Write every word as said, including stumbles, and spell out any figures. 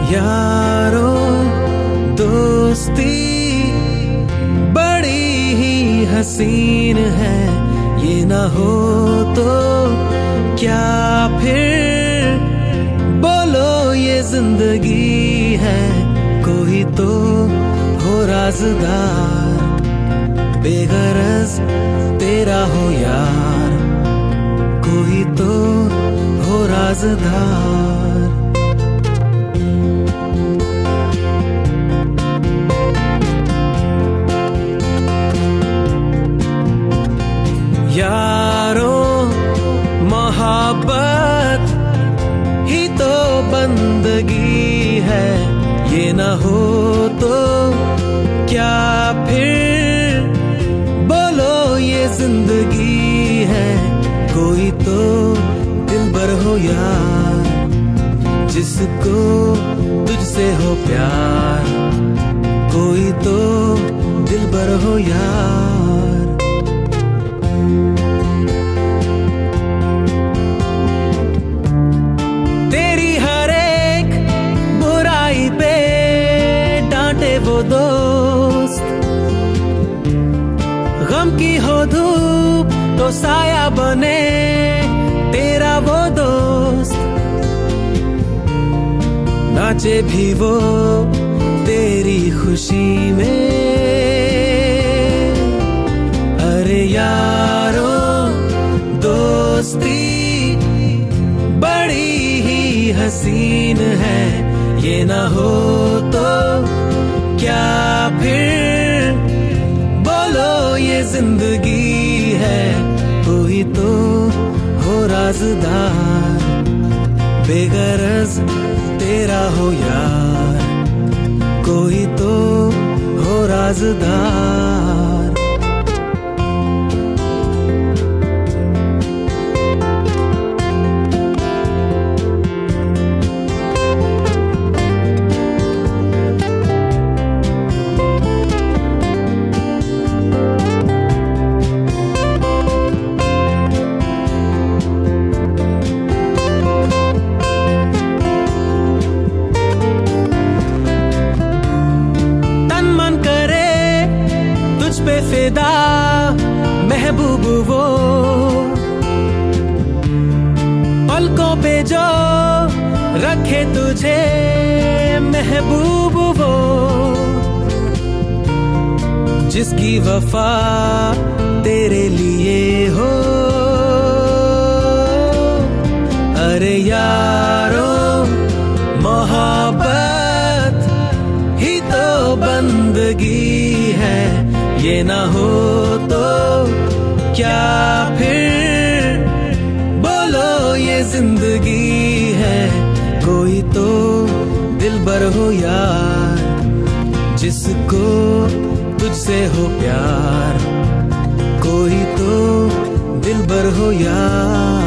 यारो दोस्ती बड़ी ही हसीन है, ये ना हो तो क्या फिर बोलो ये जिंदगी है। कोई तो हो राज़दार, बेगरज तेरा हो यार, कोई तो हो राज़दार। यारो मोहब्बत ही तो बंदगी है, ये ना हो तो क्या फिर बोलो ये जिंदगी है। कोई तो दिलबर हो यार, जिसको तुझसे हो प्यार, कोई तो दिलबर हो यार। तेरी हर एक बुराई पे डांटे वो दोस्त, गम की हो धूप तो साया बने तेरा वो दोस्त। नाचे भी वो तेरी खुशी में, अरे यारो दोस्ती बड़ी ही हसीन है, ये ना हो तो क्या फिर बोलो ये जिंदगी है। कोई तो हो राज़दार, बेगरज तेरा हो यार, कोई तो हो राज़दार। पे फिदा महबूब वो, पलकों पे जो रखे तुझे महबूब वो, जिसकी वफा तेरे लिए हो। अरे यारो मोहब्बत ही तो बंदगी है, ये ना हो तो क्या फिर बोलो ये जिंदगी है। कोई तो दिलबर हो यार, जिसको तुझसे हो प्यार, कोई तो दिलबर हो यार।